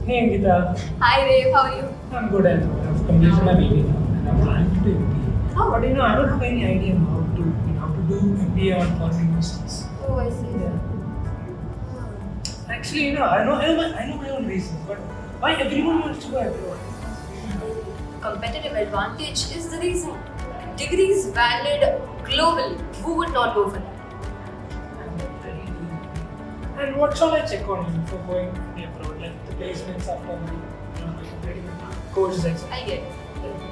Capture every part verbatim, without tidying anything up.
Hey Gita. Hi Dave, how are you? I'm good. and I've completed my B B now and I'm planning to do M B A. Oh. But you know, I don't have any idea on how to, you know, how to do M B A on foreign universities. Oh, I see. Yeah. Actually, you know, I know, I know, my, I know my own reasons, but why everyone wants to go abroad? Competitive advantage is the reason. Degrees valid globally. Who would not go for that? And what shall I check on you for going abroad? Like the placements after my, you know, completing courses, et cetera. I get it.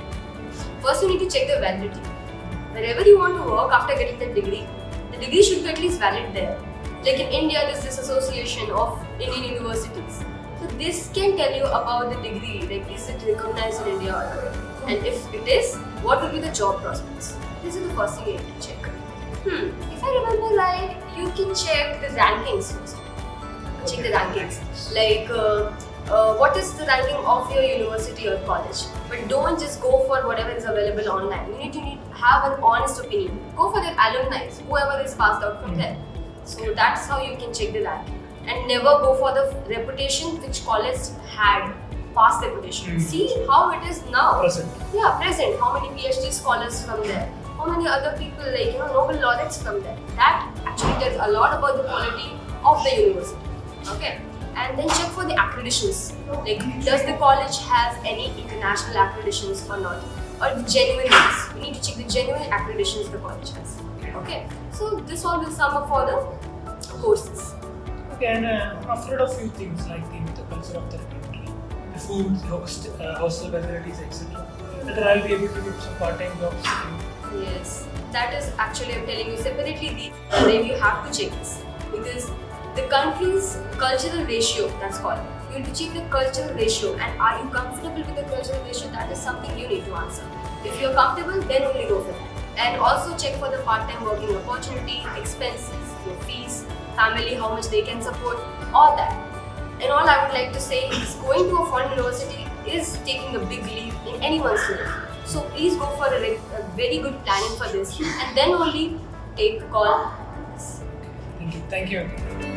First, you need to check the validity. Wherever you want to work after getting the degree, the degree should be at least valid there. Like in India, there's this association of Indian universities. So this can tell you about the degree, like is it recognized in India or not? And if it is, what will be the job prospects? This is the first thing you have to check. Hmm, if I remember right, you can check the rankings first. Check the rankings. Like, uh, uh, what is the ranking of your university or college? But don't just go for whatever is available online. You need to need, have an honest opinion. Go for the alumni, whoever is passed out from there. So that's how you can check the ranking. And never go for the reputation which college had, past reputation. Mm. See how it is now. Present. Yeah, present. How many PhD scholars from there? How many other people, like, you know, Nobel laureates from there? That actually tells a lot about the quality of the university. Okay, and then check for the accreditations. Like, does the college has any international accreditations or not? Or the genuine ones. You need to check the genuine accreditations the college has. Okay, so this all will sum up for the courses. Okay, and uh, I'm afraid of few things like the, the culture of the country, the food, the host, uh, hostel facilities, et cetera. Whether I'll be able to get some part-time jobs. Yes, that is actually, I'm telling you separately, the then you have to check this because the country's cultural ratio, that's called. You need to check the cultural ratio, and are you comfortable with the cultural ratio? That is something you need to answer. If you're comfortable, then only go for that. And also check for the part-time working opportunity, expenses, your fees, family, how much they can support, all that. And all I would like to say is going to a foreign university is taking a big leap in anyone's life. So please go for a, a very good planning for this and then only take a call. Thank you. Thank you.